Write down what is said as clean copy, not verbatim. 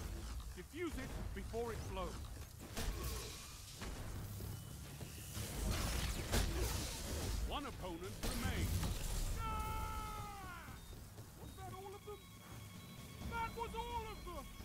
Defuse it before it blows. One opponent remains. Ah! Was that all of them? That was all of them!